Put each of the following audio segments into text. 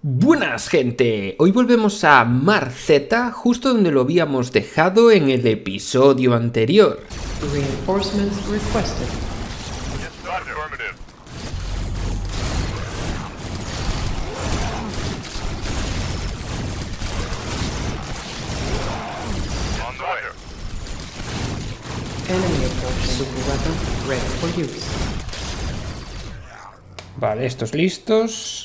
Buenas, gente, hoy volvemos a Mars Z, justo donde lo habíamos dejado en el episodio anterior. Reinforcements requested. Enemy approaching. Super weapon ready for use. Vale, estos listos.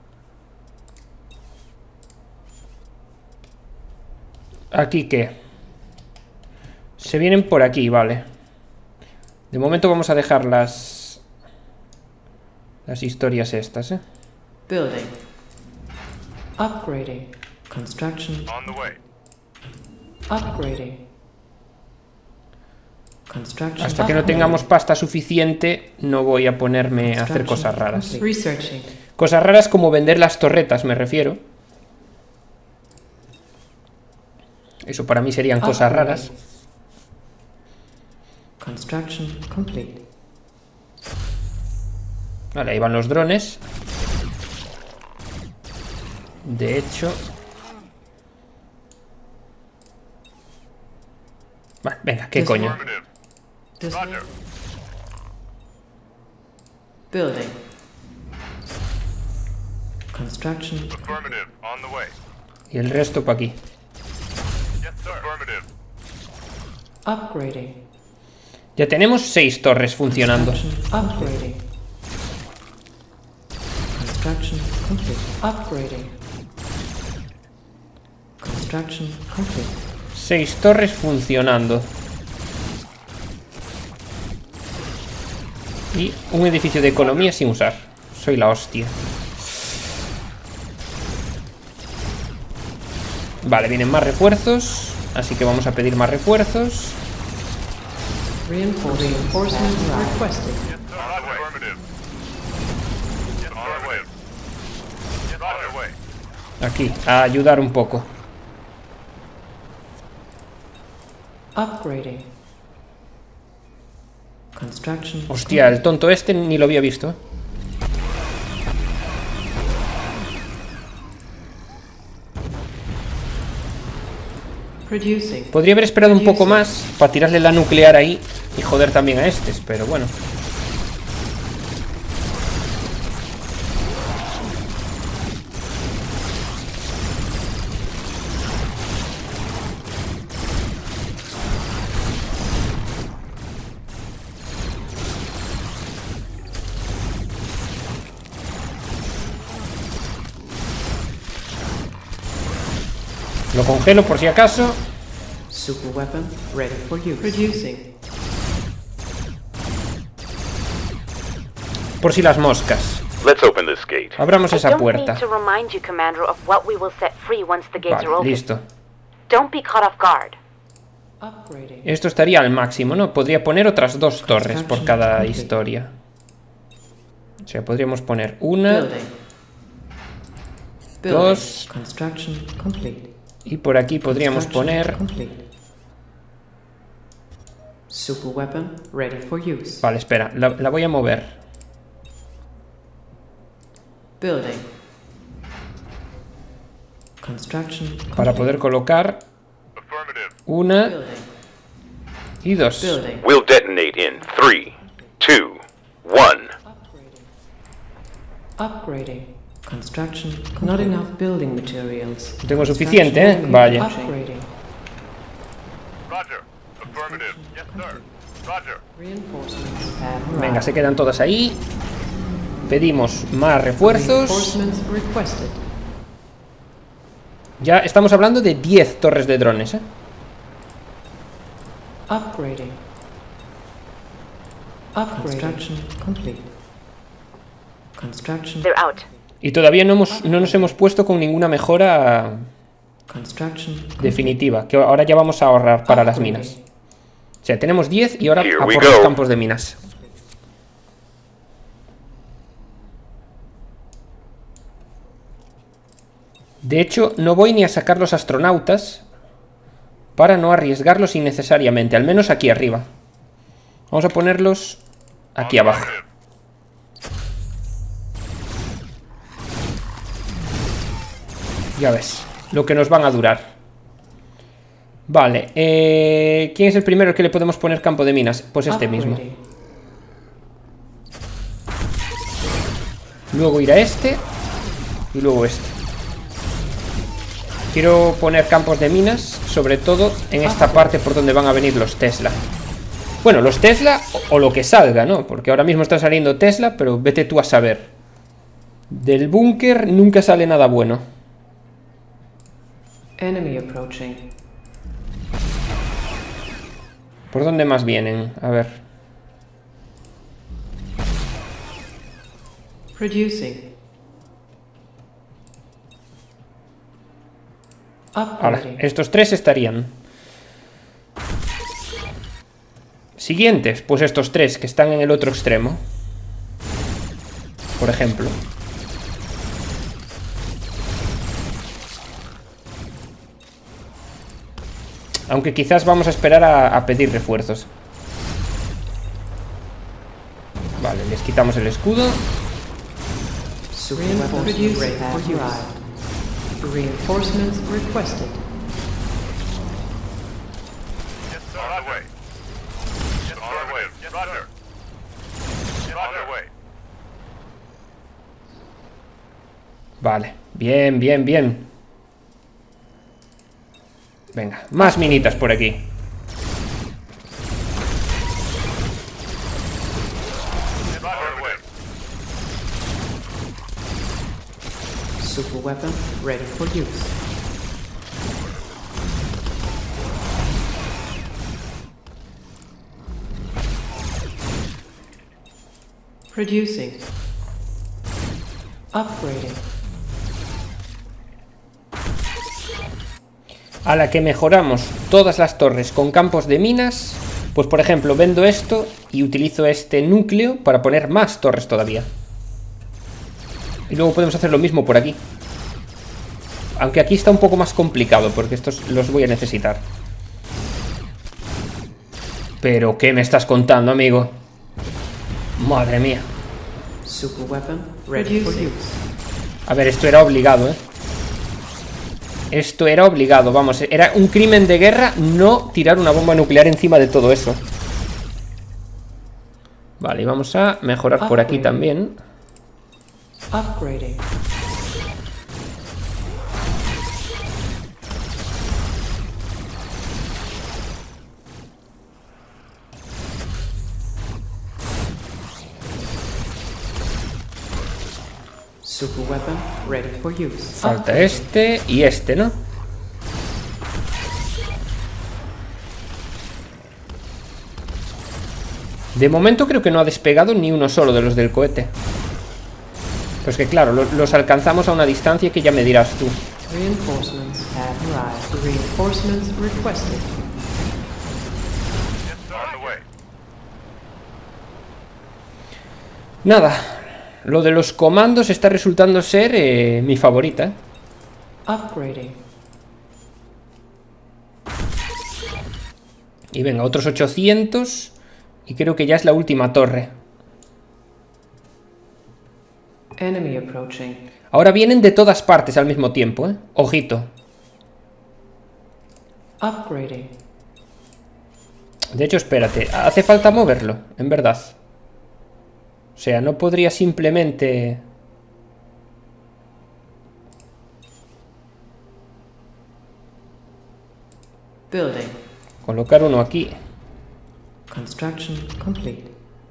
¿Aquí qué? Se vienen por aquí, vale. De momento vamos a dejar las historias estas, ¿eh? Building. Upgrading. Construction. On the way. Upgrading. Construction. Hasta que no tengamos pasta suficiente, no voy a ponerme a hacer cosas raras. Researching. Cosas raras como vender las torretas, me refiero. Eso para mí serían cosas raras. Construction complete. Vale, ahí van los drones. De hecho... Vale, venga, ¿qué coño? Affirmative. This Roger. building. Construction. Affirmative. On the way. Y el resto para aquí. Yes, sir. Affirmative. Upgrading. Ya tenemos 6 torres funcionando. Construction upgrading. Construction complete. Upgrading. Construction complete. 6 torres funcionando. Y un edificio de economía sin usar. Soy la hostia. Vale, vienen más refuerzos. Así que vamos a pedir más refuerzos. Reinforcements requested. Yes, sir. Affirmative. Yes, on the way. Yes, on the way. Aquí, a ayudar un poco. Upgrading. Construction. Hostia, el tonto este ni lo había visto, ¿eh? Producing. Podría haber esperado un poco más para tirarle la nuclear ahí y joder también a estos, pero bueno. Lo congelo por si acaso. Super weapon ready for use. Producing. Por si las moscas. Let's open this gate. Abramos I esa don't puerta. need to remind you, Commander, of what we will set free once the gates are Vale, open. listo. Don't be caught off guard. Upgrading. Esto estaría al máximo, ¿no? Podría poner otras 2 torres por cada historia. O sea, podríamos poner una Building. Dos. Construction complete. y por aquí podríamos Construction poner... complete. Super weapon ready for use. Vale, espera, la voy a mover. Building. Construction complete. Para poder colocar Affirmative. una Building. y 2. Building. We'll detonate in 3, 2, 1. Upgrading. Construction. Not enough building materials. Tengo suficiente, ¿eh? Construction Vaya. Upgrading. Roger. Affirmative. Yes, sir. Roger. Reinforcements have arrived. Venga, se quedan todas ahí. Pedimos más refuerzos. Reinforcements requested. Ya estamos hablando de 10 torres de drones, ¿eh? Upgrading. Construction complete. Construction. They're out. Y todavía no nos hemos puesto con ninguna mejora Construction. definitiva. Que ahora ya vamos a ahorrar para las minas. O sea, tenemos 10 y ahora Here a we por los go. campos de minas. De hecho, no voy ni a sacar los astronautas para no arriesgarlos innecesariamente, al menos aquí arriba. Vamos a ponerlos aquí abajo. Affirmative. Ya ves, lo que nos van a durar. Vale, ¿quién es el primero al que le podemos poner campo de minas? Pues este mismo. Luego irá este. Y luego este. Quiero poner campos de minas, sobre todo en esta parte por donde van a venir los Tesla. Bueno, los Tesla o lo que salga, ¿no? Porque ahora mismo está saliendo Tesla, pero vete tú a saber. Del búnker nunca sale nada bueno. Enemy approaching. ¿Por dónde más vienen? A ver. Producing. Ahora, Upgrading. estos tres estarían. Siguientes, pues estos tres que están en el otro extremo. Por ejemplo. Aunque quizás vamos a esperar a pedir refuerzos. Vale, les quitamos el escudo. Reinforcements have arrived. Reinforcements requested. Yes, sir. On the way. Yes, on the way. Yes, Roger. Yes, on the way. Vale, bien, bien, bien. Venga, más minitas por aquí. Yes, on the way. Super weapon ready for use. Producing. Upgrading. A la que mejoramos todas las torres con campos de minas, pues por ejemplo vendo esto y utilizo este núcleo para poner más torres todavía. Y luego podemos hacer lo mismo por aquí. Aunque aquí está un poco más complicado porque estos los voy a necesitar. Pero ¿qué me estás contando, amigo? Madre mía. Super weapon ready for use. A ver, esto era obligado, ¿eh? Esto era obligado, vamos, era un crimen de guerra no tirar una bomba nuclear encima de todo eso. Vale, y vamos a mejorar por aquí también. Upgrading. Super weapon ready for use. Falta este y este, ¿no? De momento creo que no ha despegado ni uno solo de los del cohete. Pues que claro, los alcanzamos a una distancia que ya me dirás tú. Reinforcements have arrived. Reinforcements requested. Yes, sir. On the way. Nada, lo de los comandos está resultando ser mi favorita. Upgrading. Y venga, otros 800. Y creo que ya es la última torre. Enemy approaching. Ahora vienen de todas partes al mismo tiempo, ¿eh? Ojito. Upgrading. De hecho, espérate, hace falta moverlo, en verdad. O sea, no podría simplemente... Building. Colocar uno aquí. Construction complete.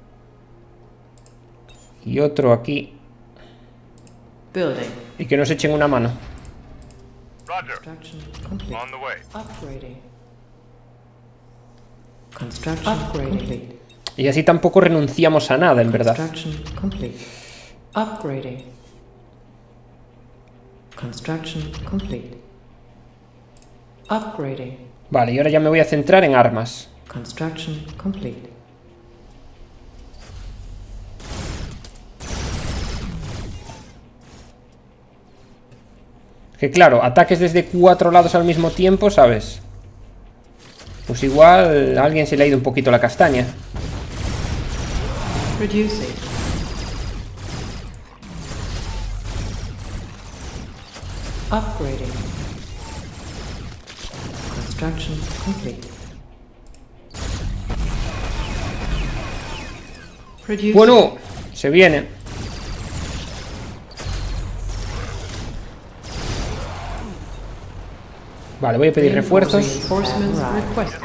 Y otro aquí. Building. Y que nos echen una mano. Roger. Construction complete. On the way. Upgrading. Construction complete. Y así tampoco renunciamos a nada, en verdad. Construction complete. Upgrading. Construction complete. Upgrading. Vale, y ahora ya me voy a centrar en armas. Construction complete. Que claro, ataques desde 4 lados al mismo tiempo, ¿sabes? Pues igual a alguien se le ha ido un poquito la castaña. Reducing. Upgrading. Construction complete. Producing. Bueno, se viene. Vale, voy a pedir refuerzos. Reinforcements requested.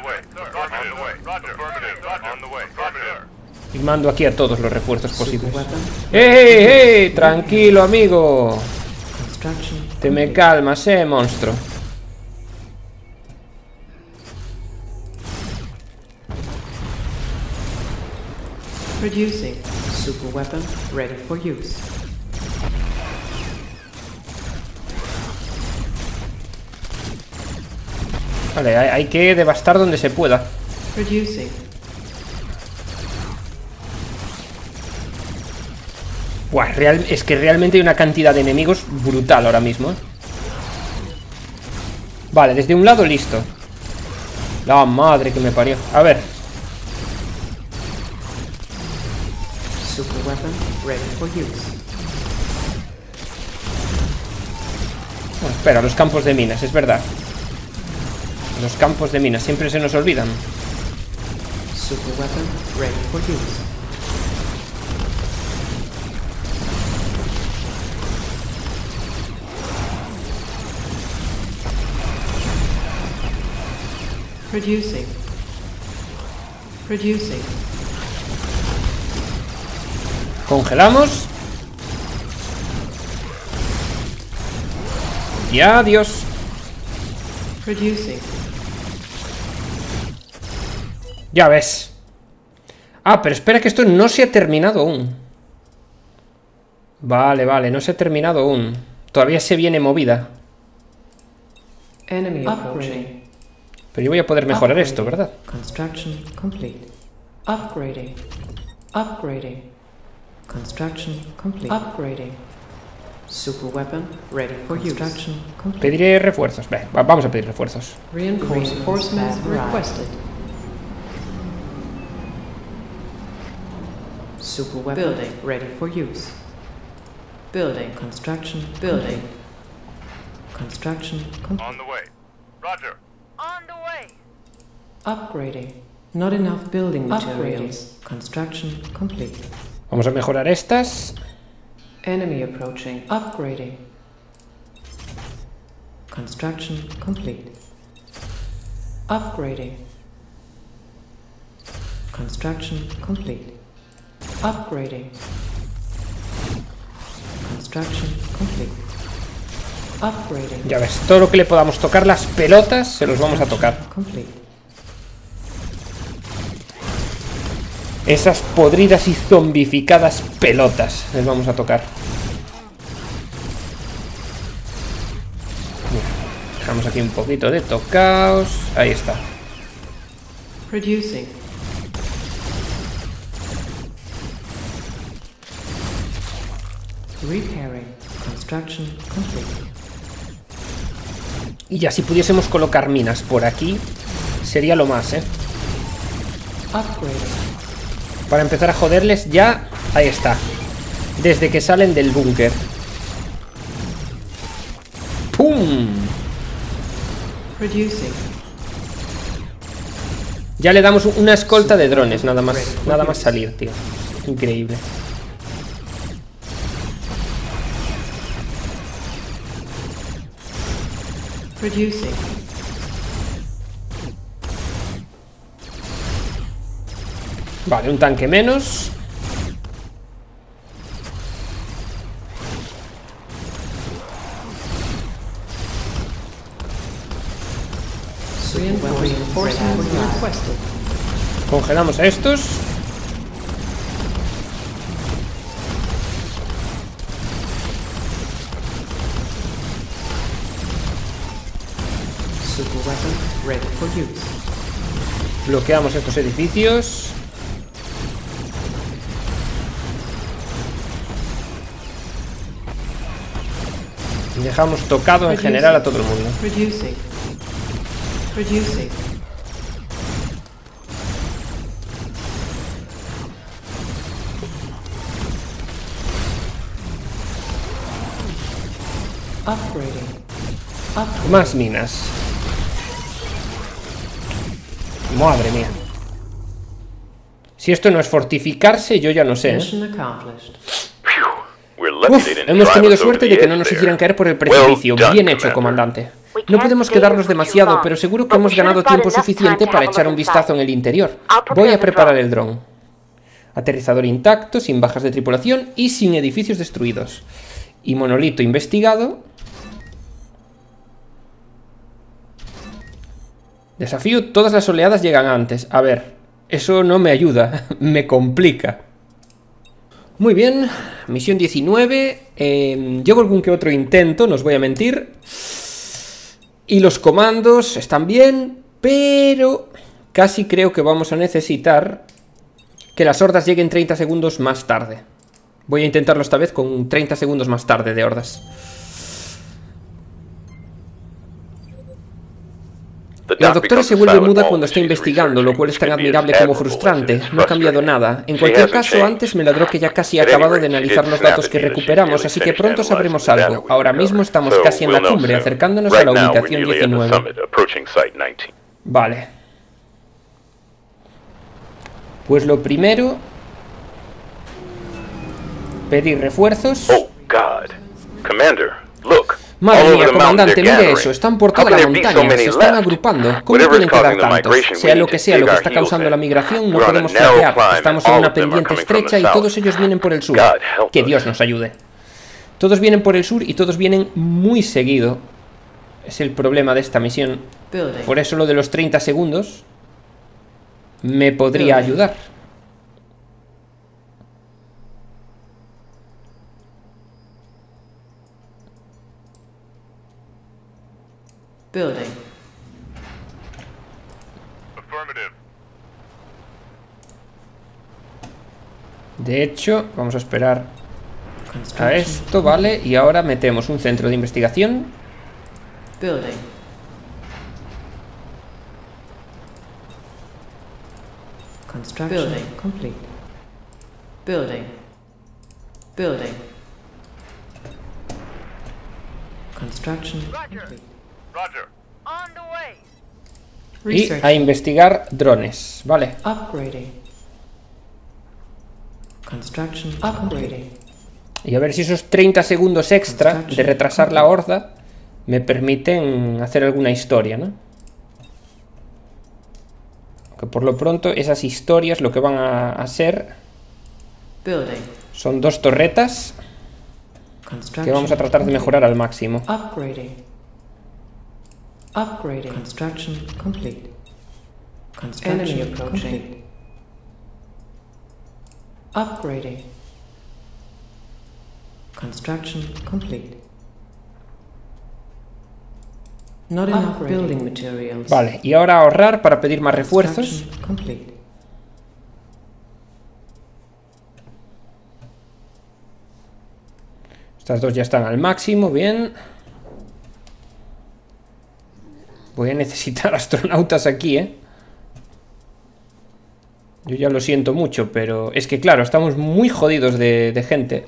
Y mando aquí a todos los refuerzos posibles. Weapon. ¡Ey! Tranquilo, amigo. Construction Te me complete. calmas, monstruo. Producing. Super weapon ready for use. Vale, hay que devastar donde se pueda. Producing. Buah, es que realmente hay una cantidad de enemigos brutal ahora mismo, ¿eh? Vale, desde un lado listo. La madre que me parió. A ver. Super weapon ready for use. Bueno, espera, los campos de minas, es verdad. Los campos de minas siempre se nos olvidan. Super weapon ready for use. Producing. Producing. Congelamos. Y adiós. Producing. Ya ves. Ah, pero espera que esto no se ha terminado aún. Vale, vale, no se ha terminado aún. Todavía se viene movida. Enemy approaching. Pero yo voy a poder mejorar esto, ¿verdad? Construction complete. Upgrading. Upgrading. Construction complete. Upgrading. Super weapon ready for use. Construction complete. Pediré refuerzos. Vamos a pedir refuerzos. Reinforcements requested. Super weapon building ready for use. Building. Construction building. Construction complete. On the way. Roger. On the way. Upgrading. Not enough building materials. Construction complete. Vamos a mejorar estas. Enemy approaching. Upgrading. Construction complete. Upgrading. Construction complete. Upgrading. Construction complete. Upgrading. Ya ves, todo lo que le podamos tocar las pelotas se los vamos a tocar. Complete. Esas podridas y zombificadas pelotas les vamos a tocar. Mira, dejamos aquí un poquito de tocaos. Ahí está. Producing. Repairing. Construction complete. Y ya si pudiésemos colocar minas por aquí, sería lo más, ¿eh? Upgrading. Para empezar a joderles ya. Ahí está. Desde que salen del búnker. ¡Pum! Producing. Ya le damos una escolta de drones, nada más salir, tío. Increíble. Producing. Vale, un tanque menos. Reinforcements requested. Congelamos a estos. Super weapon ready for use. Bloqueamos estos edificios. Y dejamos tocado en general a todo el mundo. Producing. Producing. Upgrading. Más minas. Madre mía. Si esto no es fortificarse, yo ya no sé, ¿eh? Mission accomplished. We're lucky Uf, they didn't hemos drive tenido us over suerte the de que no edge nos there. hicieran caer por el precipicio. Well done, Bien hecho, Commander. comandante. No podemos quedarnos demasiado, pero seguro que hemos ganado tiempo suficiente para echar un vistazo en el interior. Voy a preparar el dron. Aterrizador intacto, sin bajas de tripulación y sin edificios destruidos. Y monolito investigado. Desafío, todas las oleadas llegan antes. A ver, eso no me ayuda, me complica. Muy bien, misión 19. Llevo algún que otro intento, no os voy a mentir. Y los comandos están bien, pero casi creo que vamos a necesitar que las hordas lleguen 30 segundos más tarde. Voy a intentarlo esta vez con 30 segundos más tarde de hordas. La doctora se vuelve muda cuando está investigando, lo cual es tan admirable como frustrante. No ha cambiado nada. En cualquier caso, antes me ladró que ya casi ha acabado de analizar los datos que recuperamos, así que pronto sabremos algo. Ahora mismo estamos casi en la cumbre, acercándonos a la ubicación 19. Vale. Pues lo primero... pedir refuerzos. Oh, God. Commander, look. Madre mía, comandante, mire eso, están por toda la montaña, se están agrupando. ¿Cómo pueden quedar tantos? Sea lo que está causando la migración, no podemos flaquear. Estamos en una pendiente estrecha y todos ellos vienen por el sur. Que Dios nos ayude. Todos vienen por el sur y todos vienen muy seguido. Es el problema de esta misión. Por eso lo de los 30 segundos me podría ayudar. Building. Affirmative. De hecho, vamos a esperar a Construction. esto, ¿vale? Y ahora metemos un centro de investigación. Building. Construction. Building. Complete. Building. Building. Construction. Complete. Roger. On the way. Y Research. a investigar drones, ¿vale? Upgrading. Construction. Upgrading. Y a ver si esos 30 segundos extra de retrasar la horda me permiten hacer alguna historia, ¿no? Que por lo pronto esas historias lo que van a ser Building. son 2 torretas Construction. que vamos a tratar de mejorar al máximo. Upgrading. Upgrading. Construction complete. Construction enemy approaching. Upgrading. Construction complete. Not enough building materials. Vale, y ahora ahorrar para pedir más refuerzos. Construction complete. Estas dos ya están al máximo, bien. Voy a necesitar astronautas aquí, ¿eh? Yo ya lo siento mucho, pero es que claro, estamos muy jodidos de gente.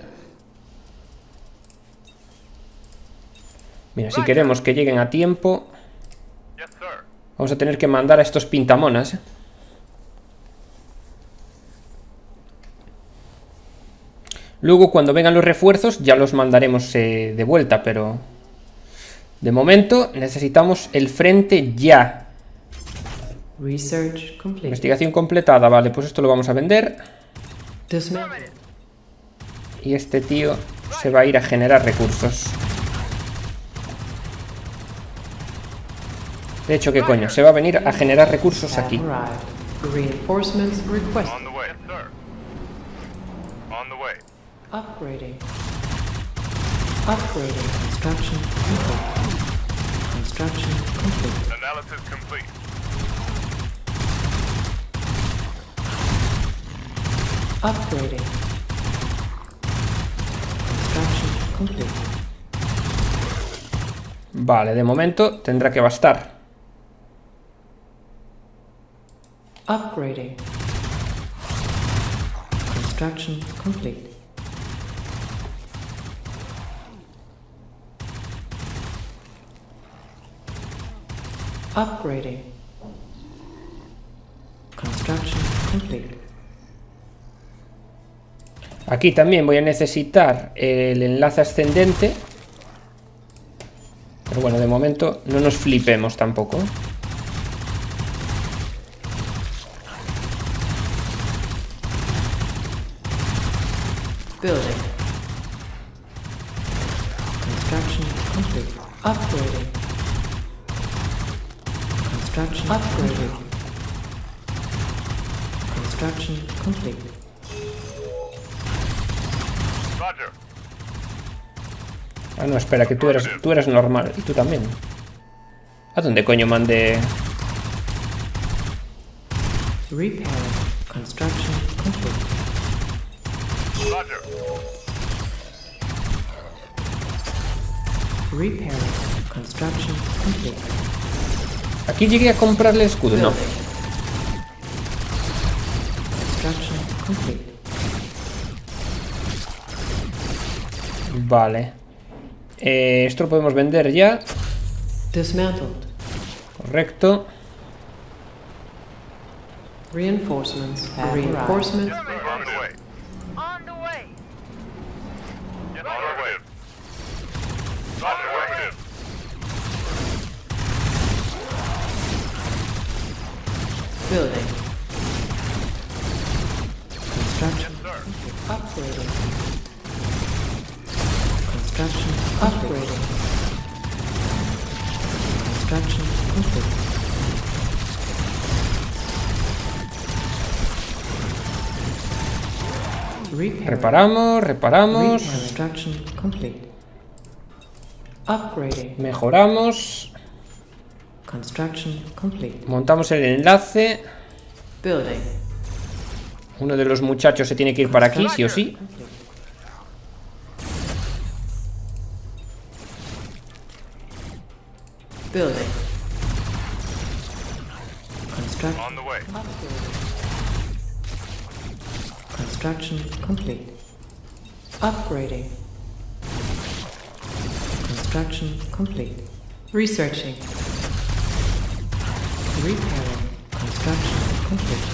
Mira, si queremos que lleguen a tiempo, Yes, sir. vamos a tener que mandar a estos pintamonas, ¿eh? Luego, cuando vengan los refuerzos, ya los mandaremos de vuelta, pero... de momento, necesitamos el frente ya. Research complete. Investigación completada, vale, pues esto lo vamos a vender. Dismantle. Y este tío se va a ir a generar recursos. De hecho, ¿qué coño? Se va a venir a generar recursos aquí. Arrived. Reinforcements requested. On the way. Yes, sir. On the way. Upgrading. Upgrading. Construction complete. Construction complete. Analysis complete. Upgrading. Construction complete. Vale, de momento tendrá que bastar. Upgrading. Construction complete. Upgrading. Construction complete. Aquí también voy a necesitar el enlace ascendente. Pero bueno, de momento no nos flipemos tampoco. Building. Construction complete. Upgrading. Construction upgraded. Construction complete. Roger. Ah, no, espera, que tú eres normal. Y tú también. ¿A dónde coño mandé? Repairing. Construction complete. Roger. Repairing. Construction complete. Aquí llegué a comprarle escudo, no. Building. Construction complete. Vale. Esto lo podemos vender ya. Dismantled. Correcto. Reinforcements have reinforcements. On the way. On the way. On the way. Roger. Building. Construction Sir. upgrading. Construction upgrading. Construction complete. Repairing. Reparamos. Construction complete. Upgrading. Mejoramos. Construction complete. Montamos el enlace. Building. Uno de los muchachos se tiene que ir para aquí, sí o sí. Building. Construction. On the way. Construction complete. Upgrading. Construction complete. Researching. Repairing. Construction complete.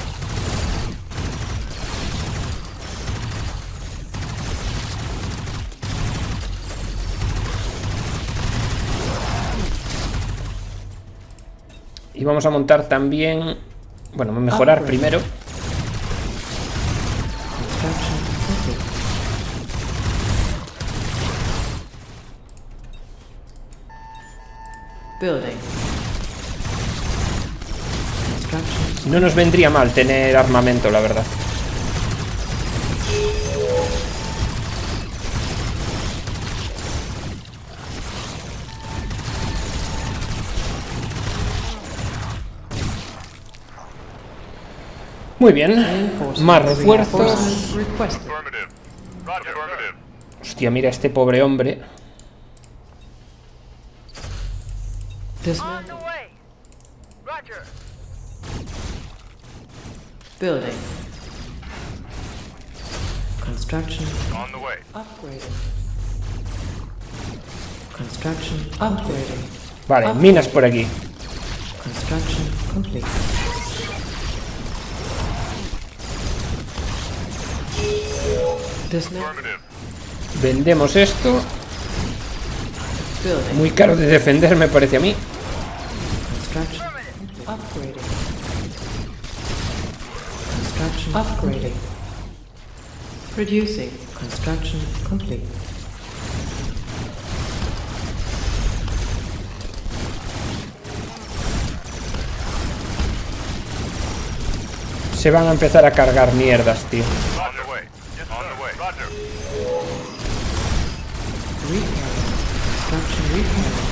Y vamos a montar también... Bueno, mejorar primero. Construction complete. Building. Construction. No nos vendría mal tener armamento, la verdad. Muy bien. Más refuerzos. Reinforcements requested. Affirmative. Roger. Affirmative. Hostia, mira este pobre hombre. Dismantle. way. Roger. Building. Construction On the way. upgrading. Construction upgrading. Vale, minas por aquí. Construction complete. Dismantle. Affirmative. Vendemos esto. Building. Muy caro de defender, me parece a mí. Construction upgrading. Construction upgrading. Producing. Construction complete. Se van a empezar a cargar mierdas, tío. On the way. On the way. Roger. Repairing. Construction repairing.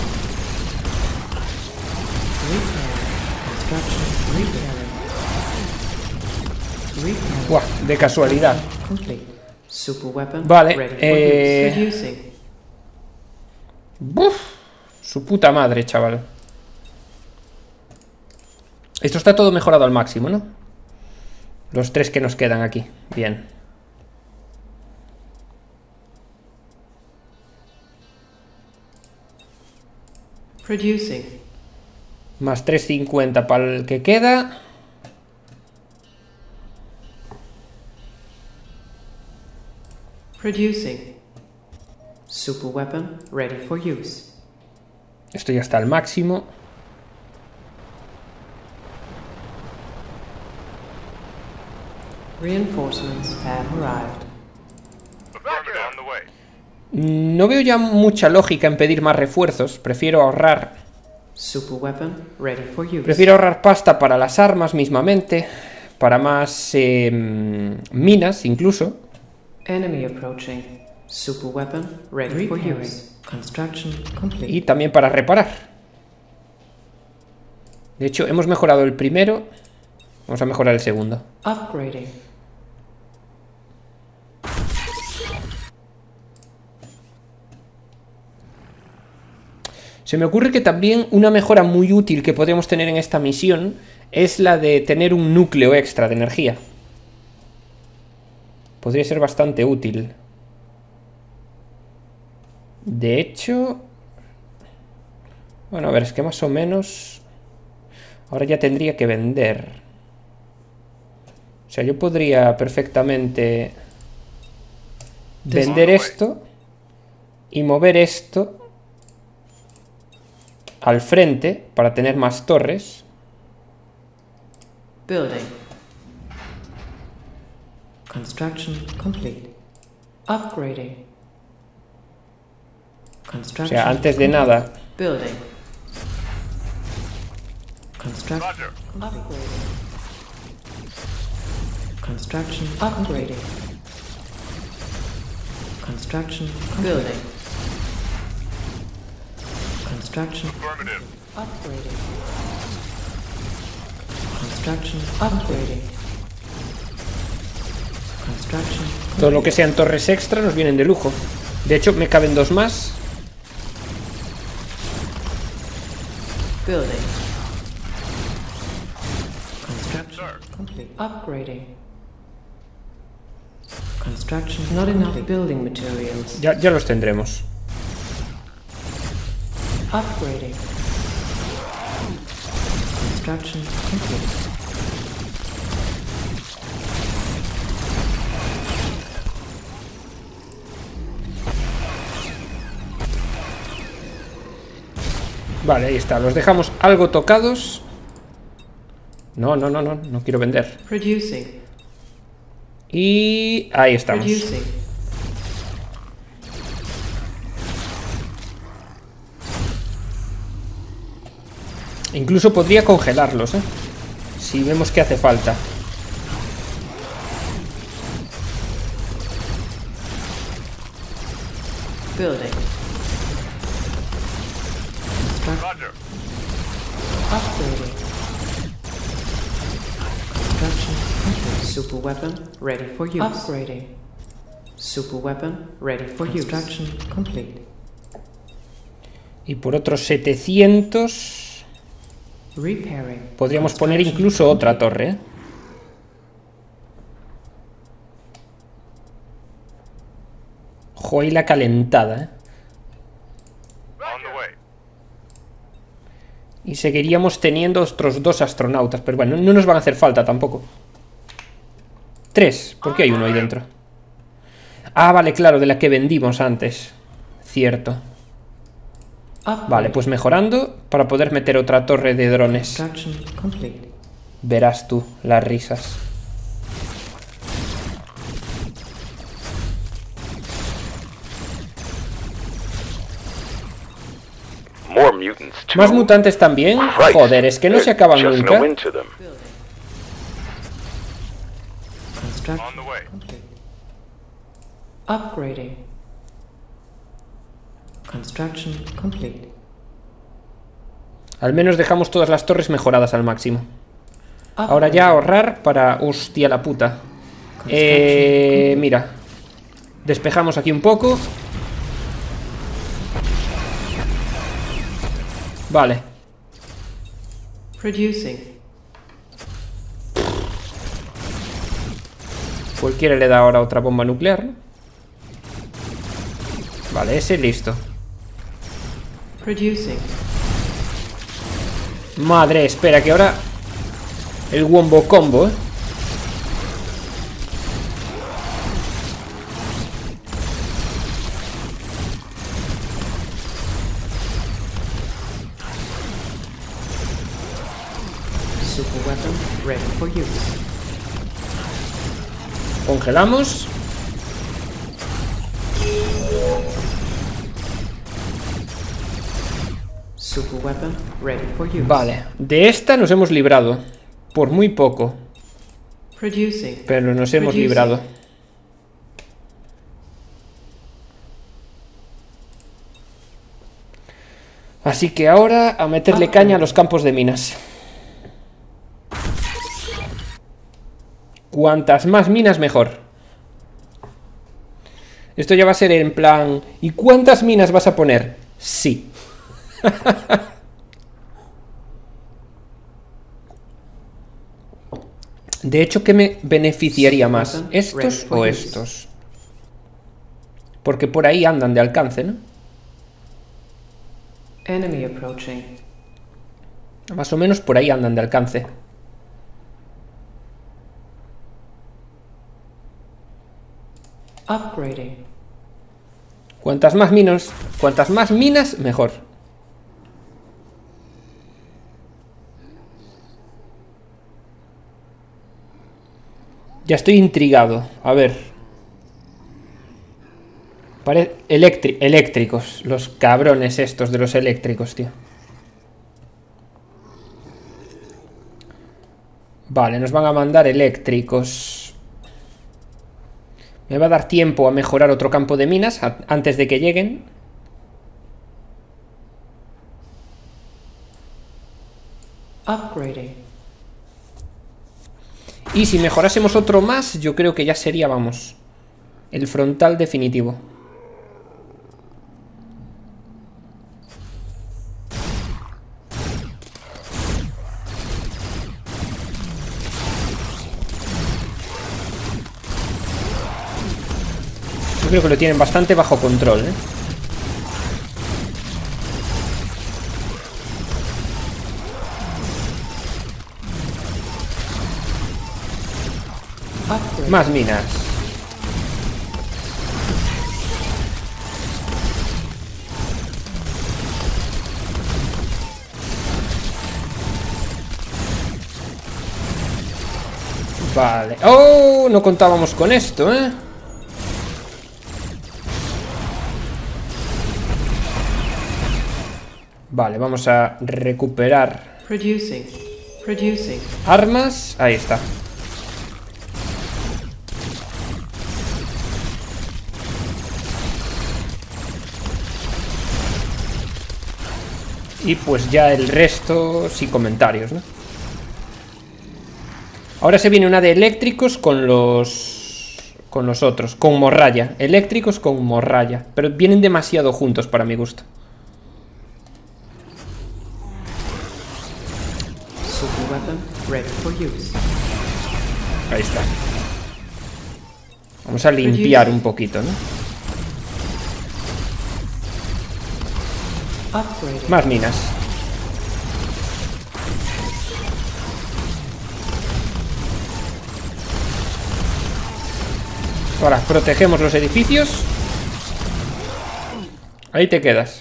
Repairing. Construction repairing. Repairing. Buah, de casualidad. Complete. Super weapon Vale, ready for use. Producing. Buf, su puta madre, chaval. Esto está todo mejorado al máximo, ¿no? Los tres que nos quedan aquí. Bien. Producing. Más 350 para el que queda. Producing. Super weapon ready for use. Esto ya está al máximo. Reinforcements have arrived. Affirmative. On the way. No veo ya mucha lógica en pedir más refuerzos. Prefiero ahorrar. Super weapon ready for use. Prefiero ahorrar pasta para las armas mismamente. Para más minas incluso. Enemy approaching. Super weapon ready for use. Construction complete. Y también para reparar. De hecho, hemos mejorado el primero. Vamos a mejorar el segundo. Upgrading. Se me ocurre que también una mejora muy útil que podríamos tener en esta misión es la de tener un núcleo extra de energía. Podría ser bastante útil. De hecho... Bueno, a ver, es que más o menos... Ahora ya tendría que vender. O sea, yo podría perfectamente vender esto y mover esto al frente para tener más torres. Building. Construction complete. Upgrading. O Construction sea, antes de nada. Building. Construction. Roger. Upgrading. Construction upgrading. Construction building. Construction Affirmative. upgrading. Construction upgrading. Construction Todo lo que sean torres extra nos vienen de lujo. De hecho, me caben dos más. building. Construction complete. Upgrading. Construction not enough building materials. Ya los tendremos. Upgrading. Construction complete. Vale, ahí está. Los dejamos algo tocados. No quiero vender. Producing. Y ahí estamos. Producing. Incluso podría congelarlos, ¿eh? Si vemos que hace falta. Building. Roger. Upgrading. Construction complete. Super weapon ready for use. Upgrading. Super weapon ready for use. Construction complete. Y por otros 700... Repairing. Podríamos poner incluso otra torre, ¿eh? Ojo, ahí la calentada, ¿eh? On the way. Y seguiríamos teniendo otros 2 astronautas. Pero bueno, no nos van a hacer falta tampoco. 3, ¿por qué hay uno ahí dentro? Ah, vale, claro, de la que vendimos antes. Cierto. Vale, pues mejorando para poder meter otra torre de drones. Construction complete. Verás tú las risas. More mutants too. ¿Más mutantes también? Christ, Joder, es que no se there's acaban just nunca. no end to them. Construction On the way. complete. Upgrading. Construction complete. Al menos dejamos todas las torres mejoradas al máximo. Ahora ya ahorrar para... Hostia la puta. Mira. Despejamos aquí un poco. Vale. Producing. Cualquiera le da ahora otra bomba nuclear, ¿no? Vale, ese listo. Producing. Madre, espera, que ahora... El wombo combo, ¿eh? Super weapon ready for use. Congelamos. Super weapon ready for use. Vale, de esta nos hemos librado. Por muy poco. Producing. Pero nos hemos Producing. librado. Así que ahora a meterle caña a los campos de minas. Cuantas más minas, mejor. Esto ya va a ser en plan... ¿Y cuántas minas vas a poner? Sí. De hecho, ¿qué me beneficiaría más? ¿Estos o estos? Porque por ahí andan de alcance, ¿no? Enemy approaching. Más o menos por ahí andan de alcance. Upgrading. Cuantas más minas, mejor. Ya estoy intrigado. A ver. Eléctricos. Los cabrones estos de los eléctricos, tío. Vale, nos van a mandar eléctricos. Me va a dar tiempo a mejorar otro campo de minas antes de que lleguen. Upgrading. Y si mejorásemos otro más, yo creo que ya sería, vamos, el frontal definitivo. Yo creo que lo tienen bastante bajo control, ¿eh? Upgrade. Más minas. Vale. ¡Oh! No contábamos con esto, ¿eh? Vale, vamos a recuperar Producing. Producing. armas. Ahí está. Y pues ya el resto sin comentarios, ¿no? Ahora se viene una de eléctricos con los otros, con morralla. Eléctricos con morralla. Pero vienen demasiado juntos para mi gusto. Super weapon ready for use. Ahí está. Vamos a limpiar un poquito, ¿no? Upgrading. Más minas. Ahora, protegemos los edificios. Ahí te quedas.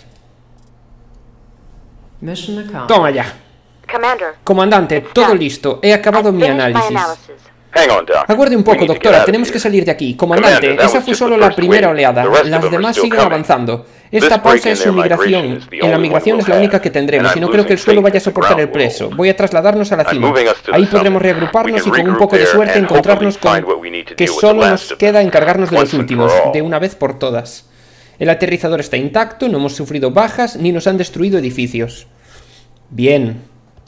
Mission accomplished. Toma ya. Commander. Comandante, todo listo. He acabado mi análisis. Hang on, Doc. Aguarde un We poco, need to get doctora. out of Tenemos here. que salir de aquí. Comandante, Commander, that esa was fue just solo the la first primera wave. oleada. The rest of Las them are demás still siguen coming. avanzando. This Esta break pausa in en su their migración. migration is the En la only one migración we'll es la única que have. tendremos. And Y no I'm creo que el losing suelo faith vaya a in the soportar el ground peso. rules. Voy a trasladarnos a la I'm cima. moving us to the Ahí summit. podremos reagruparnos We y can con un regroup poco de there suerte and encontrarnos hopefully con find what we need to que do with the solo last nos of queda them. encargarnos de los Once and últimos, for all. de una vez por todas. El aterrizador está intacto, no hemos sufrido bajas ni nos han destruido edificios. Bien.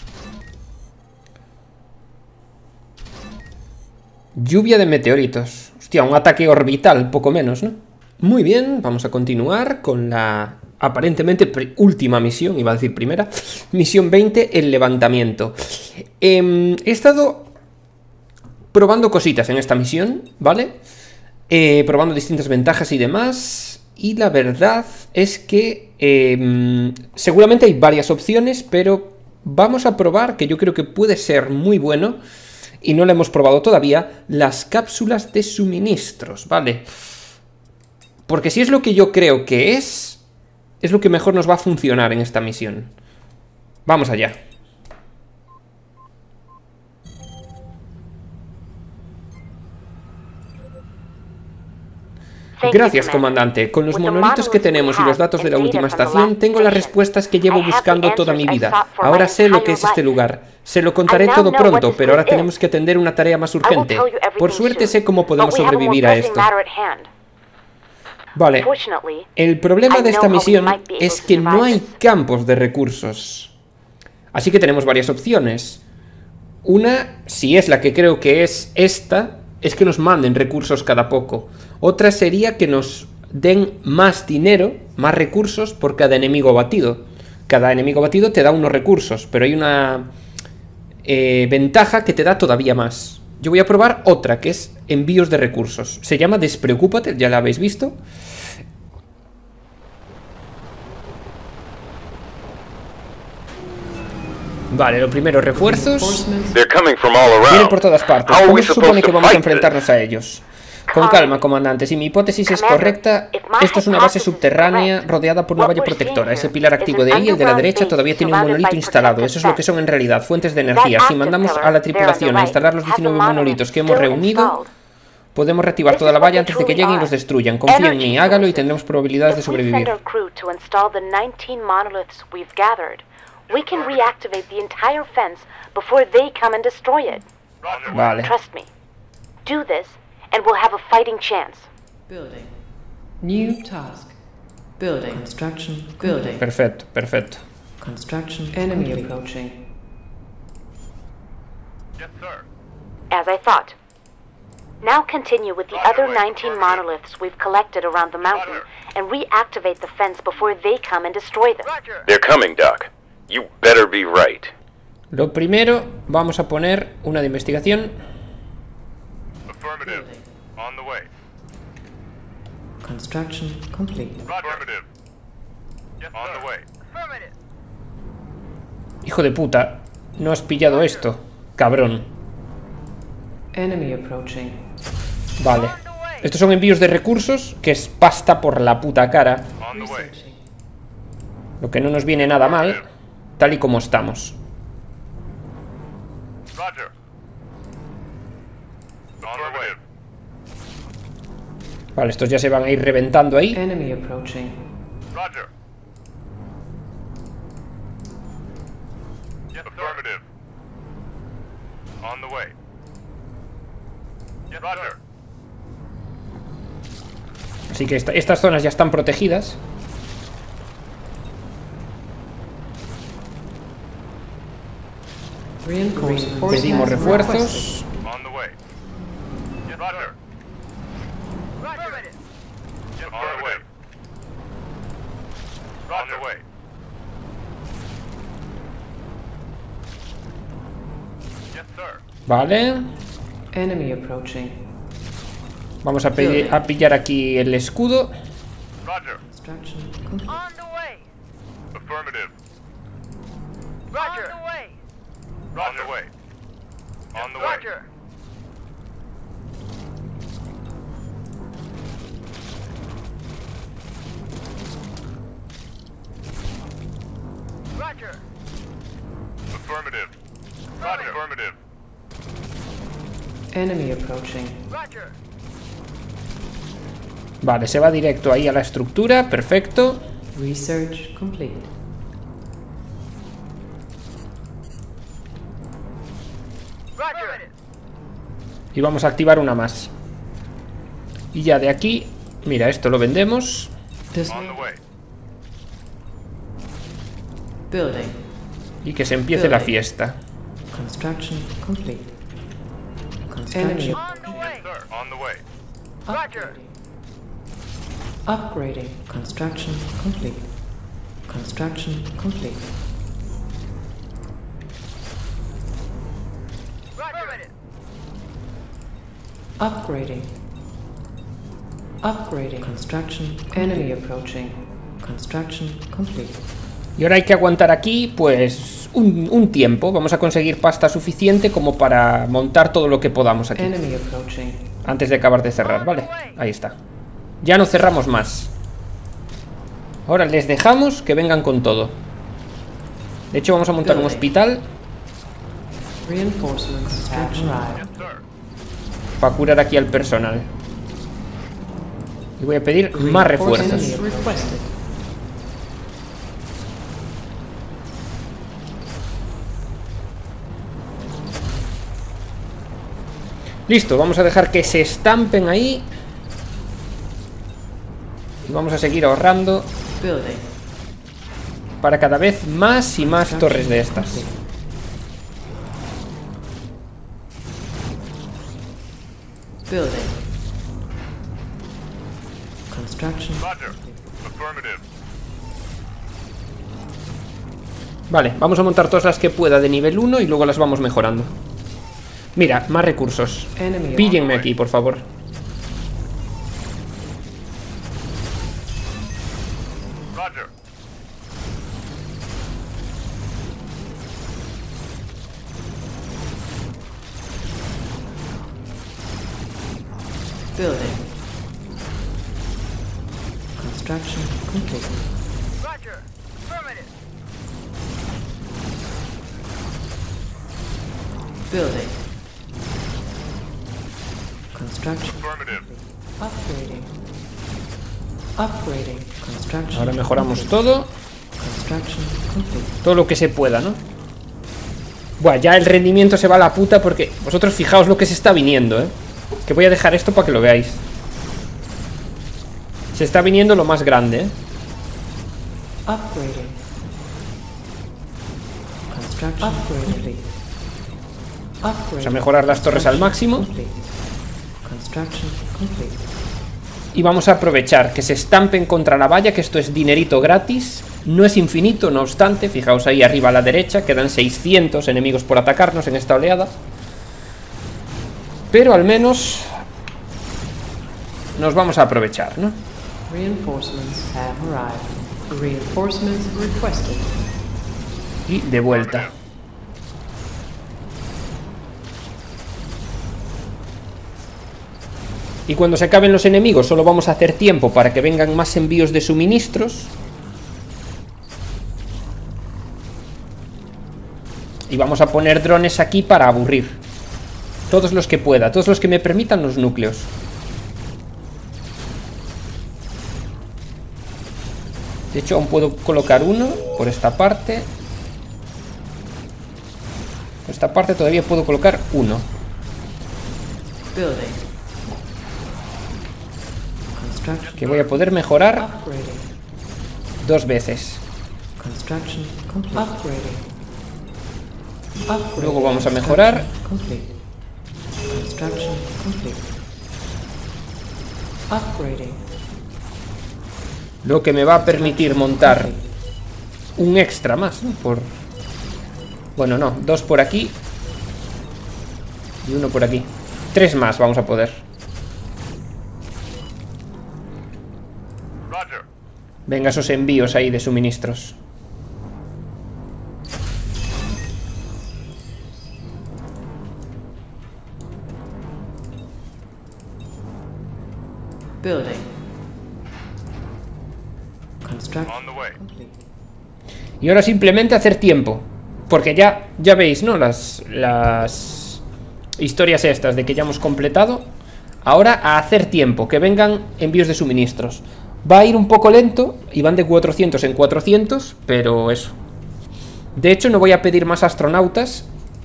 Lluvia de meteoritos. Hostia, un ataque orbital, poco menos, ¿no? Muy bien, vamos a continuar con la aparentemente última misión, iba a decir primera. Misión 20, el levantamiento. He estado probando cositas en esta misión, ¿vale? Probando distintas ventajas y demás. Y la verdad es que seguramente hay varias opciones, pero vamos a probar, que yo creo que puede ser muy bueno, y no lo hemos probado todavía, las cápsulas de suministros, ¿vale? Porque si es lo que yo creo que es lo que mejor nos va a funcionar en esta misión. Vamos allá. Gracias, comandante. Con los monolitos que tenemos y los datos de la última estación, tengo las respuestas que llevo buscando toda mi vida. Ahora sé lo que es este lugar. Se lo contaré todo pronto, pero ahora tenemos que atender una tarea más urgente. Por suerte sé cómo podemos sobrevivir a esto. Vale. El problema de esta misión es que no hay campos de recursos. Así que tenemos varias opciones. Una, si es la que creo que es esta, es que nos manden recursos cada poco. Otra sería que nos den más dinero, más recursos por cada enemigo batido. Cada enemigo batido te da unos recursos, pero hay una ventaja que te da todavía más. Yo voy a probar otra, que es envíos de recursos. Se llama Despreocúpate, ya la habéis visto. Vale, lo primero, refuerzos. Vienen por todas partes. ¿Cómo se supone que vamos a enfrentarnos a ellos? Con calma, comandante. Si mi hipótesis es correcta, esto es una base subterránea rodeada por una valla protectora. Ese pilar activo de ahí, el de la derecha, todavía tiene un monolito instalado. Eso es lo que son en realidad, fuentes de energía. Si mandamos a la tripulación a instalar los 19 monolitos que hemos reunido, podemos reactivar toda la valla antes de que lleguen y los destruyan. Confía en mí, hágalo y tendremos probabilidades de sobrevivir. Vale. Do this, and we'll have a fighting chance. Building. New task. Building. Construction. Building. Perfecto, perfecto. Construction. Enemy approaching. Yes, sir. As I thought. Now continue with the other 19 monoliths we've collected around the mountain and reactivate the fence before they come and destroy them. Roger. They're coming, Doc. You better be right. Lo primero, vamos a poner una de investigación. Affirmative. On the way. Construction complete. Affirmative. Yes, on the way. Affirmative. Hijo de puta, no has pillado esto, cabrón. Enemy approaching. Vale. Estos son envíos de recursos, que es pasta por la puta cara. On the way. Researching. Lo que no nos viene nada mal, tal y como estamos. Roger. On the way. Vale, estos ya se van a ir reventando ahí. Enemy approaching. Roger. Yes, affirmative. On the way. Yes, Roger. Así que estas zonas ya están protegidas. Pedimos refuerzos. On the way. Yes, Roger. Roger. Yes, on the way. On the way. Yes, sir. Vale. Enemy approaching. Vamos a pillar aquí el escudo. Roger. Construction complete. On the way. Affirmative. Roger. On the way. On the way. On the way. Roger. Roger. Affirmative. Roger. Affirmative. Enemy approaching. Roger. Vale, se va directo ahí a la estructura. Perfecto. Research complete. Roger. Y vamos a activar una más. Y ya de aquí, mira, esto lo vendemos. On the Dismantle. way. Building. Y que se empiece la fiesta. Construction complete. Construction. On the way. Sir, on the way. Upgrading. Upgrading. Construction complete. Construction complete. Roger. Upgrading. Upgrading. Construction. Enemy approaching. Construction complete. Y ahora hay que aguantar aquí, pues, un tiempo. Vamos a conseguir pasta suficiente como para montar todo lo que podamos aquí. Enemy approaching. Antes de acabar de cerrar, ¿vale? Ahí está. Ya no cerramos más. Ahora les dejamos que vengan con todo. De hecho, vamos a montar un hospital Reinforcements have arrived. para curar aquí al personal. Y voy a pedir más refuerzos. Enemy requested. Listo, vamos a dejar que se estampen ahí. Y vamos a seguir ahorrando Building. para cada vez más y más torres de estas. Building. Construction. Roger. Affirmative. Vale, vamos a montar todas las que pueda de nivel 1 y luego las vamos mejorando. Mira, más recursos. Enemy. Píllenme aquí, por favor. Roger. Building. Construction complete. Roger. Affirmative. Building. Construction. Affirmative. Upgrading. Upgrading. Construction. Ahora mejoramos todo. Construction complete. Todo lo que se pueda, ¿no? Buah, ya el rendimiento se va a la puta porque... Vosotros fijaos lo que se está viniendo, ¿eh? Que voy a dejar esto para que lo veáis. Se está viniendo lo más grande, ¿eh? Upgrading. Construction complete. Upgrading. Vamos a mejorar las torres al máximo. Complete. Construction complete. Y vamos a aprovechar que se estampen contra la valla, que esto es dinerito gratis. No es infinito, no obstante. Fijaos ahí arriba a la derecha, quedan 600 enemigos por atacarnos en esta oleada. Pero al menos nos vamos a aprovechar, ¿no? Reinforcements have arrived. Reinforcements requested. Y de vuelta. Y cuando se acaben los enemigos solo vamos a hacer tiempo para que vengan más envíos de suministros. Y vamos a poner drones aquí para aburrir. Todos los que pueda, todos los que me permitan los núcleos. De hecho, aún puedo colocar uno por esta parte. Por esta parte todavía puedo colocar uno. Building. Construction. Que voy a poder mejorar Upgrading. 2 veces. Construction complete. Upgrading. Upgrading. Luego vamos a mejorar. Complete. Construction complete. Upgrading. Lo que me va a permitir montar un extra más, ¿no? Bueno, no, 2 por aquí y 1 por aquí. 3 más vamos a poder. Roger. Venga, esos envíos ahí de suministros. Building. Construction On the way. complete. Y ahora simplemente hacer tiempo. Porque ya veis, ¿no? Las historias estas de que ya hemos completado. Ahora a hacer tiempo, que vengan envíos de suministros. Va a ir un poco lento y van de 400 en 400, pero eso. De hecho, no voy a pedir más astronautas.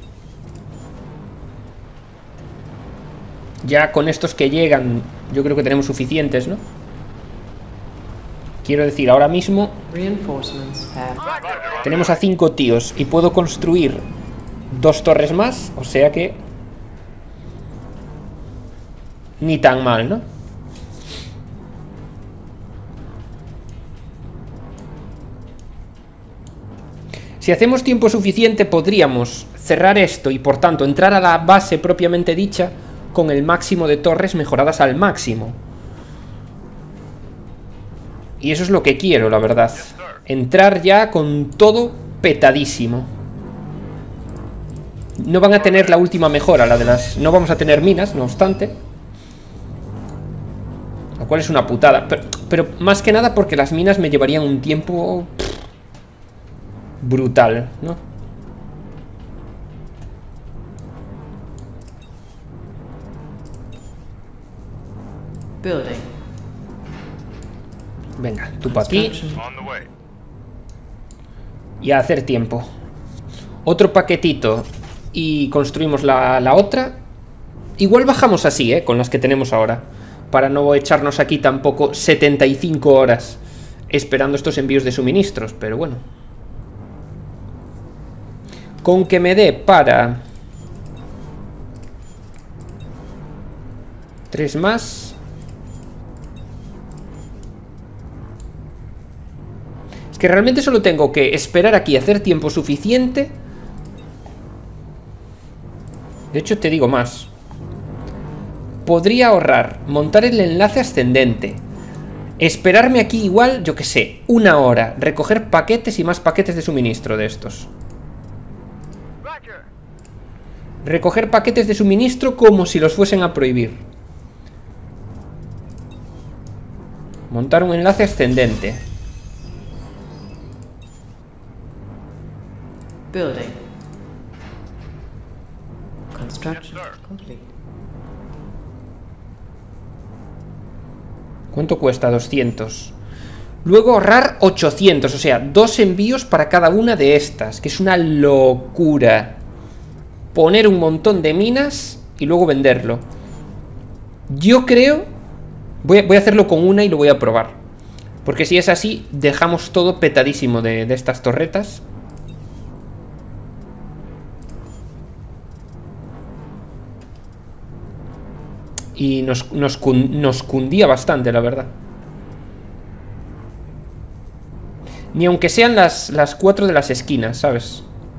Ya con estos que llegan, yo creo que tenemos suficientes, ¿no? Quiero decir, ahora mismo Reinforcements have tenemos a 5 tíos y puedo construir 2 torres más, o sea que ni tan mal, ¿no? Si hacemos tiempo suficiente podríamos cerrar esto y por tanto entrar a la base propiamente dicha con el máximo de torres mejoradas al máximo. Y eso es lo que quiero, la verdad. Entrar ya con todo petadísimo. No van a tener la última mejora, la de las... No vamos a tener minas, no obstante. Lo cual es una putada. Pero más que nada porque las minas me llevarían un tiempo... brutal, ¿no? Building. Venga, tú para aquí. On the way. Y a hacer tiempo. Otro paquetito. Y construimos la otra. Igual bajamos así, con las que tenemos ahora. Para no echarnos aquí tampoco 75 horas esperando estos envíos de suministros. Pero bueno. Con que me dé para 3 más. Es que realmente solo tengo que esperar aquí, hacer tiempo suficiente. De hecho te digo más. Podría ahorrar, montar el enlace ascendente, esperarme aquí igual, yo que sé, 1 hora, recoger paquetes y más paquetes de suministro de estos. Recoger paquetes de suministro como si los fuesen a prohibir. Montar un enlace ascendente. Building. Construction complete. ¿Cuánto cuesta? 200. Luego ahorrar 800, o sea, 2 envíos para cada una de estas, que es una locura. Poner un montón de minas y luego venderlo. Yo creo... Voy a hacerlo con una y lo voy a probar. Porque si es así, dejamos todo petadísimo de estas torretas. Y nos cundía bastante, la verdad. Ni aunque sean las 4 de las esquinas, ¿sabes?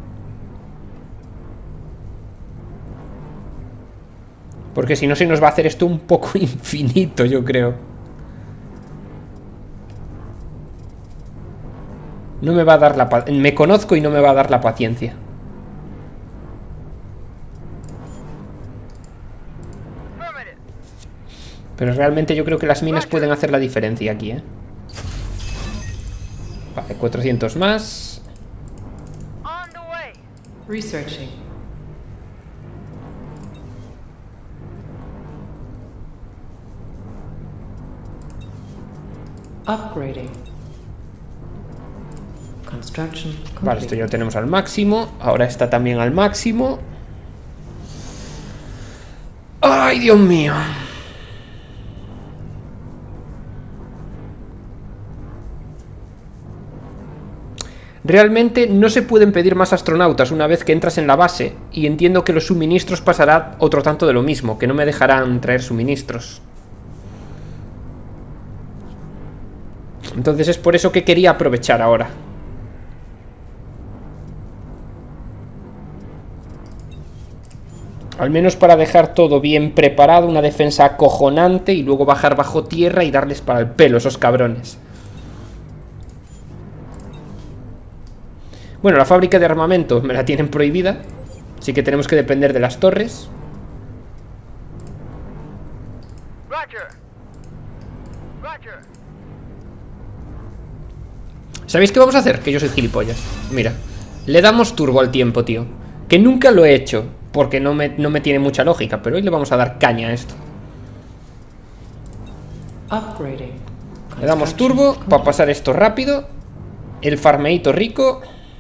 Porque si no se nos va a hacer esto un poco infinito, yo creo. No me va a dar la paciencia. Me conozco y no me va a dar la paciencia. Pero realmente yo creo que las minas pueden hacer la diferencia aquí, ¿eh? Vale, 400 más. Researching. Upgrading. Construction complete. Vale, esto ya lo tenemos al máximo. Ahora está también al máximo. ¡Ay, Dios mío! Realmente no se pueden pedir más astronautas una vez que entras en la base. Y entiendo que los suministros pasará otro tanto de lo mismo, que no me dejarán traer suministros. Entonces es por eso que quería aprovechar ahora. Al menos para dejar todo bien preparado, una defensa acojonante y luego bajar bajo tierra y darles para el pelo esos cabrones. Bueno, la fábrica de armamento me la tienen prohibida, así que tenemos que depender de las torres. ¿Sabéis qué vamos a hacer? Que yo soy gilipollas. Mira, le damos turbo al tiempo, tío. Que nunca lo he hecho, porque no me tiene mucha lógica, pero hoy le vamos a dar caña a esto. Le damos turbo para pasar esto rápido. El farmeito rico.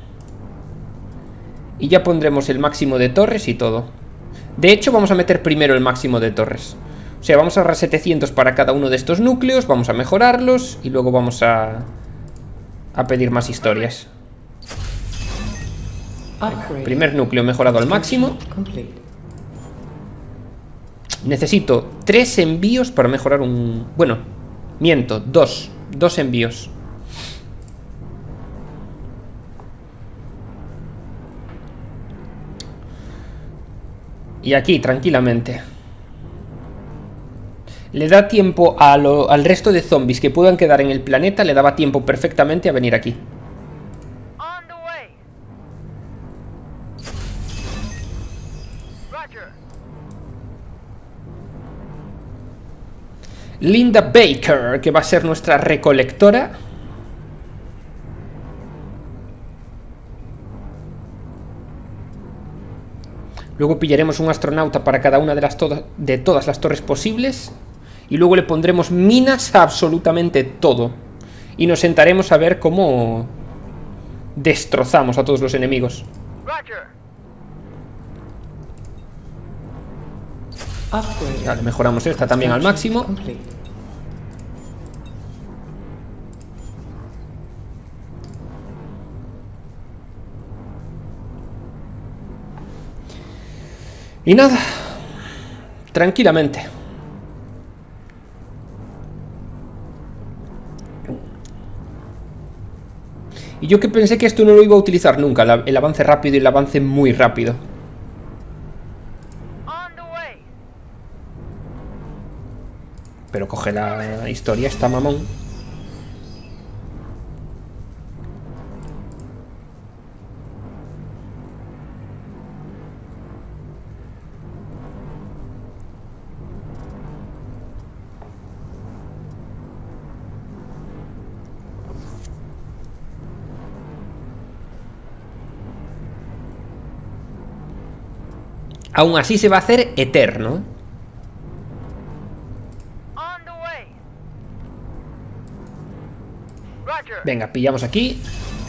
Y ya pondremos el máximo de torres y todo. De hecho, vamos a meter primero el máximo de torres. O sea, vamos a ahorrar 700 para cada uno de estos núcleos. Vamos a mejorarlos. Y luego vamos a pedir más historias. Venga, primer núcleo mejorado al máximo. Necesito 3 envíos para mejorar un... Bueno, miento, 2 envíos. Y aquí, tranquilamente. Le da tiempo al resto de zombies que puedan quedar en el planeta. Le daba tiempo perfectamente a venir aquí. Linda Baker, que va a ser nuestra recolectora. Luego pillaremos un astronauta para cada una de todas las torres posibles. Y luego le pondremos minas a absolutamente todo. Y nos sentaremos a ver cómo destrozamos a todos los enemigos. Vale, mejoramos esta también al máximo. Y nada, tranquilamente. Y yo que pensé que esto no lo iba a utilizar nunca, el avance rápido y el avance muy rápido. Pero coge la historia, está mamón. Aún así se va a hacer eterno. Venga, pillamos aquí.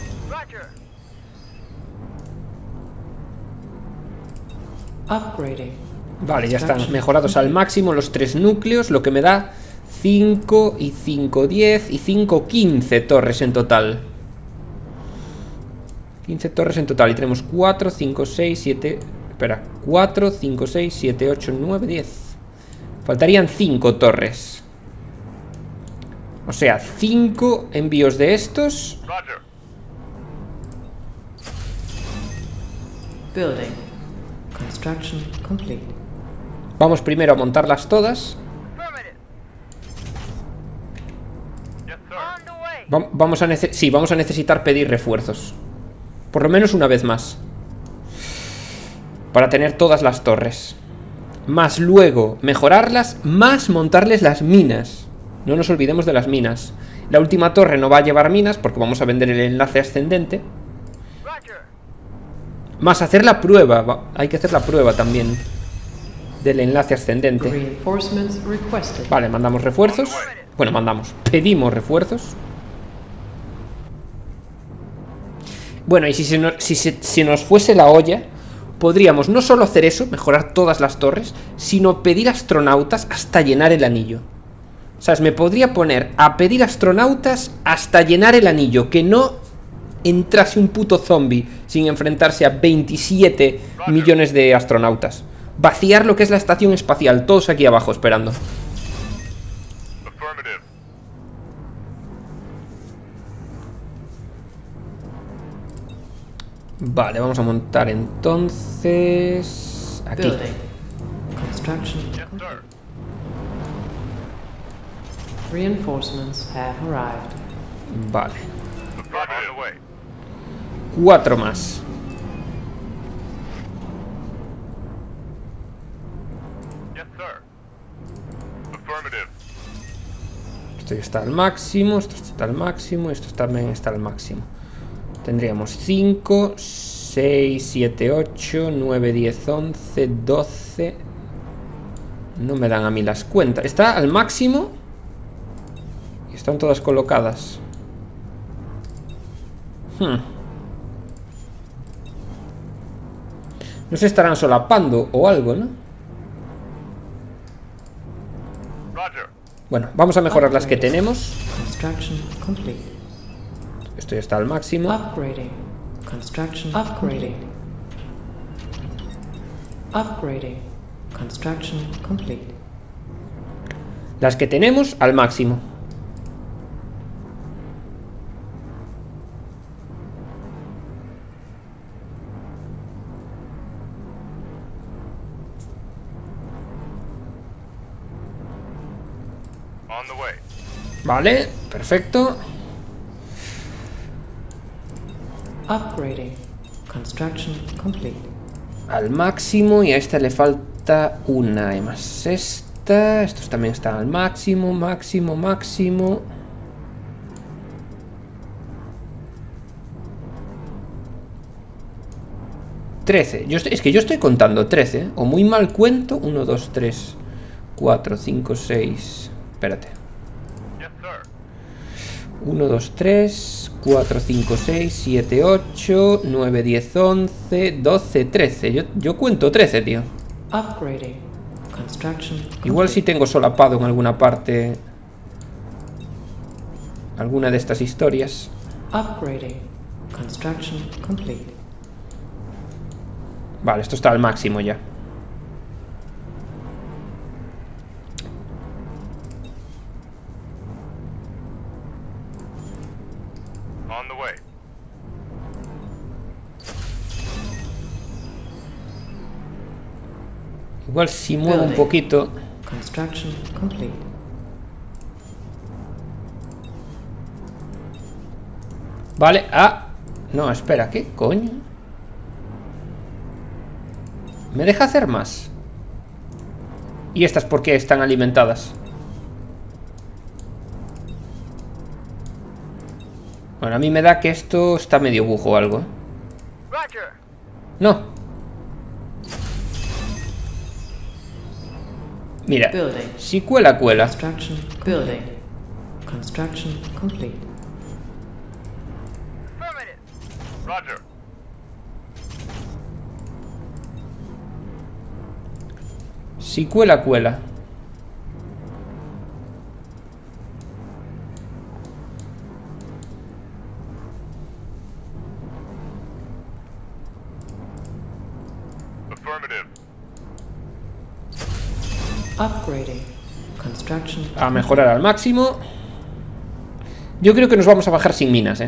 Vale, ya están mejorados al máximo los 3 núcleos, lo que me da 5 y 5, 10 y 5, 15 torres en total. 15 torres en total y tenemos 4, 5, 6, 7... Espera, 4, 5, 6, 7, 8, 9, 10. Faltarían 5 torres. O sea, 5 envíos de estos. Building. Construction complete. Vamos primero a montarlas todas. Vamos a necesitar pedir refuerzos. Por lo menos una vez más. Para tener todas las torres. Más luego mejorarlas, más montarles las minas. No nos olvidemos de las minas. La última torre no va a llevar minas porque vamos a vender el enlace ascendente. Más hacer la prueba. Hay que hacer la prueba también del enlace ascendente. Vale, mandamos refuerzos. Bueno, pedimos refuerzos. Bueno, y si nos fuese la olla, podríamos no solo hacer eso, mejorar todas las torres, sino pedir astronautas hasta llenar el anillo. O sea, me podría poner a pedir astronautas hasta llenar el anillo, que no entrase un puto zombie sin enfrentarse a 27 millones de astronautas. Vaciar lo que es la estación espacial, todos aquí abajo esperando. Vale, vamos a montar entonces aquí. Vale. 4 más. Esto ya está al máximo, esto está al máximo, esto también está al máximo. Tendríamos 5, 6, 7, 8, 9, 10, 11, 12. No me dan a mí las cuentas. Está al máximo. Y están todas colocadas. No se estarán solapando o algo, ¿no? Bueno, vamos a mejorar las que tenemos. Esto ya está al máximo. Upgrading. Construction upgrading. Upgrading. Construction complete. Las que tenemos al máximo. Vale, perfecto. Upgrading. Construction complete. al máximo y a esta le falta una. Y más esta. Estos también están al máximo, máximo. 13. Es que yo estoy contando 13. O muy mal cuento. 1, 2, 3, 4, 5, 6. Espérate. 1, 2, 3, 4, 5, 6, 7, 8, 9, 10, 11, 12, 13. Yo cuento 13, tío. Upgrading. Construction. Igual si tengo solapado en alguna parte alguna de estas historias. Upgrading. Construction complete. Vale, esto está al máximo ya. On the way. Igual si muevo un poquito. Construction complete. Vale, ah. No, espera, ¿qué coño? ¿Me deja hacer más? ¿Y estas por qué están alimentadas? Bueno, a mí me da que esto está medio bujo o algo. Roger. No. Mira, Building. si cuela. Construction building. Construction complete. Affirmative. Roger. Si cuela. Affirmative. Upgrading. Construction. A mejorar al máximo. Yo creo que nos vamos a bajar sin minas,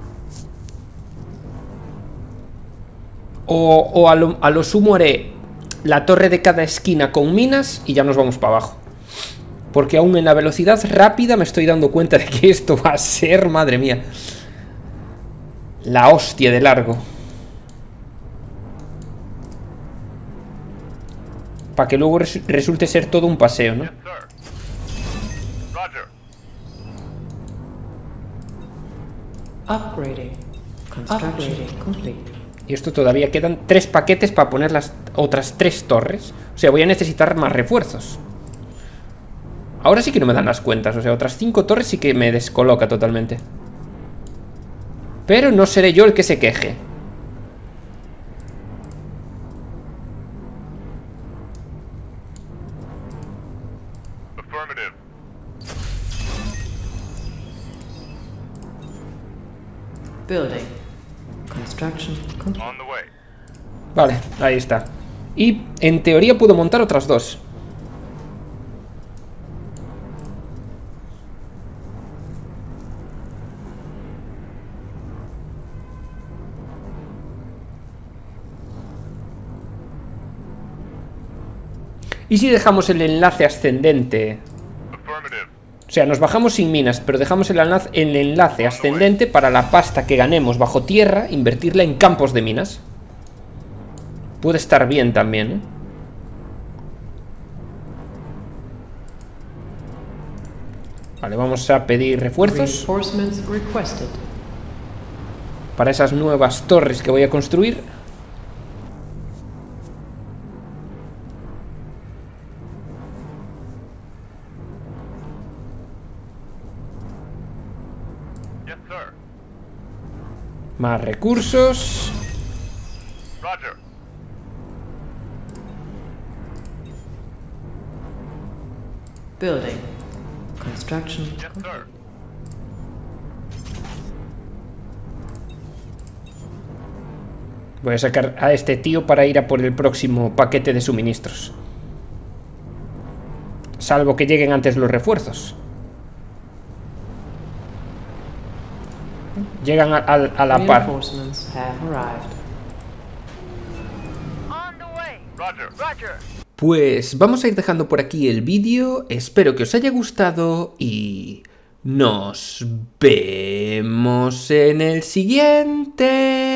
O a lo sumo haré la torre de cada esquina con minas y ya nos vamos para abajo. Porque aún en la velocidad rápida me estoy dando cuenta de que esto va a ser, madre mía, la hostia de largo. Para que luego resulte ser todo un paseo, ¿no? Yes, sir. Roger. Upgrading. Construction complete. Y esto todavía quedan 3 paquetes para poner las otras 3 torres. O sea, voy a necesitar más refuerzos. Ahora sí que no me dan las cuentas. O sea, otras 5 torres sí que me descoloca totalmente. Pero no seré yo el que se queje. Affirmative. Building. Construction complete. On the way. Vale, ahí está. Y en teoría puedo montar otras 2. ¿Y si dejamos el enlace ascendente? Affirmative. O sea, nos bajamos sin minas, pero dejamos el enlace ascendente para la pasta que ganemos bajo tierra, invertirla en campos de minas. Puede estar bien también, ¿eh? Vale, vamos a pedir refuerzos Reinforcements requested. para esas nuevas torres que voy a construir. Yes, sir. Más recursos. Roger. Building. Construction Yes, sir. Voy a sacar a este tío para ir a por el próximo paquete de suministros. Salvo que lleguen antes los refuerzos. Llegan a la par. Reinforcements have arrived. On the way. Roger. Roger. Pues vamos a ir dejando por aquí el vídeo. Espero que os haya gustado y nos vemos en el siguiente.